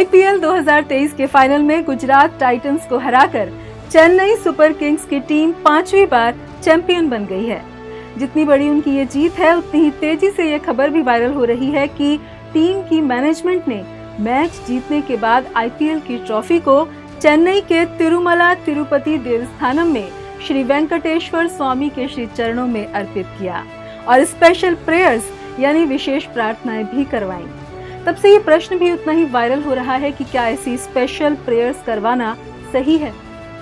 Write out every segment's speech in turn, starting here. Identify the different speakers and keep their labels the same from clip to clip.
Speaker 1: IPL 2023 के final में Gujarat titans को हराकर चेन्नई सुपर किंग्स की टीम 5वीं बार चैंपियन बन गई है। जितनी बड़ी उनकी ये जीत है, उतनी ही तेजी से ये खबर भी वायरल हो रही है कि टीम की मैनेजमेंट ने मैच जीतने के बाद आईपीएल की ट्रॉफी को चेन्नई के तिरुमला तिरुपति देवस्थानम में श्री वेंकटेश्वर स्वामी के श्री चरणों में अर्पित किया और स्पेशल प्रेयर्स यानी विशेष प्रार्थनाएं भी करवाई। तब से ये प्रश्न भी उतना ही वायरल हो रहा है कि क्या ऐसी स्पेशल प्रेयर्स करवाना सही है?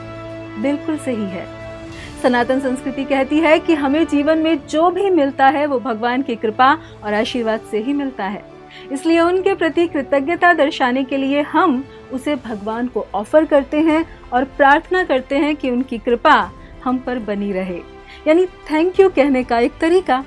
Speaker 1: बिल्कुल सही है। सनातन संस्कृति कहती है कि हमें जीवन में जो भी मिलता है वो भगवान की कृपा और आशीर्वाद से ही मिलता है। इसलिए उनके प्रति कृतज्ञता दर्शाने के लिए हम उसे भगवान को ऑफर करते हैं और प्रार्थना करते हैं कि उनकी कृपा हम पर बनी रहे, यानी थैंक यू कहने का एक तरीका।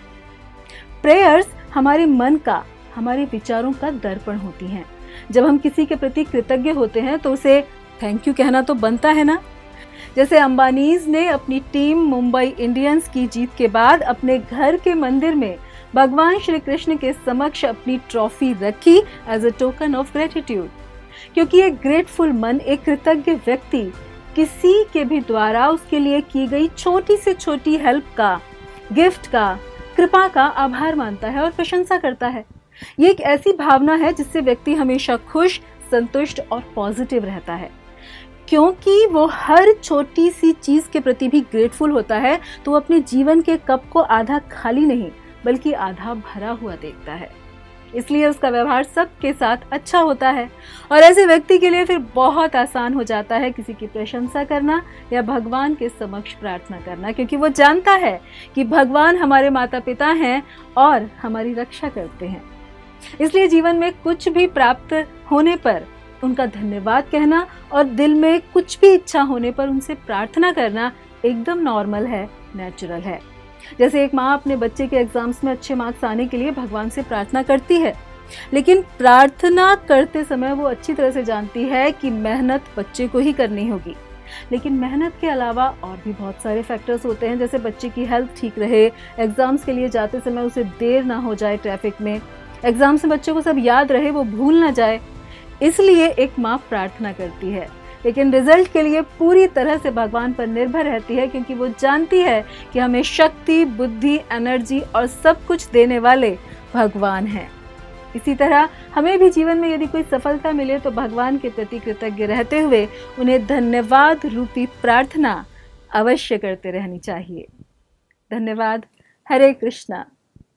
Speaker 1: प्रेयर्स हमारे मन का, हमारे विचारों का दर्पण होती हैं। जब हम किसी के प्रति कृतज्ञ होते हैं तो उसे थैंक यू कहना तो बनता है ना। जैसे अंबानीज ने अपनी टीम मुंबई इंडियंस की जीत के बाद अपने घर के मंदिर में भगवान श्री कृष्ण के समक्ष अपनी ट्रॉफी रखी as a token of gratitude, क्योंकि एक ग्रेटफुल मन, एक कृतज्ञ व्यक्ति किसी के भी द्वारा उसके लिए की गई छोटी से छोटी हेल्प का, गिफ्ट का, कृपा का आभार मानता है और प्रशंसा करता है। ये एक ऐसी भावना है जिससे व्यक्ति हमेशा खुश, संतुष्ट और पॉजिटिव रहता है। क्योंकि वो हर छोटी सी चीज के प्रति भी ग्रेटफुल होता है, तो वो अपने जीवन के कप को आधा खाली नहीं बल्कि आधा भरा हुआ देखता है। इसलिए उसका व्यवहार सबके साथ अच्छा होता है और ऐसे व्यक्ति के लिए फिर बहुत आसान हो जाता है किसी की प्रशंसा करना या भगवान के समक्ष प्रार्थना करना, क्योंकि वो जानता है कि भगवान हमारे माता पिता हैं और हमारी रक्षा करते हैं। इसलिए जीवन में कुछ भी प्राप्त होने पर उनका धन्यवाद कहना और दिल में कुछ भी इच्छा होने पर उनसे प्रार्थना करना एकदम नॉर्मल है, नेचुरल है। जैसे एक माँ अपने बच्चे के एग्जाम्स में अच्छे मार्क्स आने के लिए भगवान से प्रार्थना करती है, लेकिन प्रार्थना करते समय वो अच्छी तरह से जानती है कि मेहनत बच्चे को ही करनी होगी। लेकिन मेहनत के अलावा और भी बहुत सारे फैक्टर्स होते हैं, जैसे बच्चे की हेल्थ ठीक रहे, एग्जाम्स के लिए जाते समय उसे देर ना हो जाए ट्रैफिक में, एग्जाम्स में बच्चे को सब याद रहे, वो भूल ना जाए। इसलिए एक माँ प्रार्थना करती है, लेकिन रिजल्ट के लिए पूरी तरह से भगवान पर निर्भर रहती है, क्योंकि वो जानती है कि हमें शक्ति, बुद्धि, एनर्जी और सब कुछ देने वाले भगवान हैं। इसी तरह हमें भी जीवन में यदि कोई सफलता मिले तो भगवान के प्रति कृतज्ञ रहते हुए उन्हें धन्यवाद रूपी प्रार्थना अवश्य करते रहनी चाहिए। धन्यवाद। हरे कृष्णा।